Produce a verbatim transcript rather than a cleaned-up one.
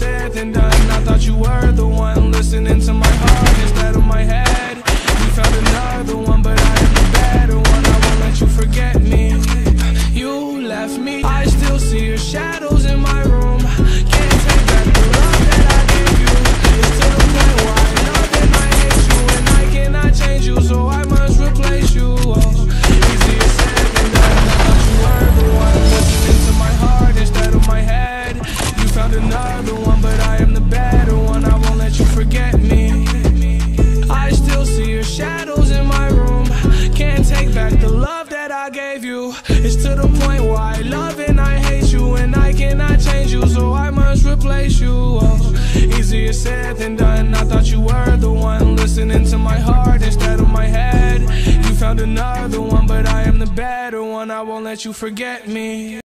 said than done. I thought you were the one, listening to my heart instead of my head. You found another one, but I am the better one. I won't let you forget me. You left me, I still see your shadows in my room. Can't take back the love that I gave you. It's to the point where I love and I hate you, and I cannot change you, so I must replace you. Oh, easier said than done. I thought you were the one, listening to my heart instead of my head. You found another one, but I am the better one. I won't let you forget me. I still see your shadows in my room. Can't take back the love that I gave you. It's to the point where I love and I hate you, and I cannot change you, so I must replace you. Oh, easier said than done. I thought you were the one, listening to my heart instead of my head. You found another one, but I am the better one. I won't let you forget me.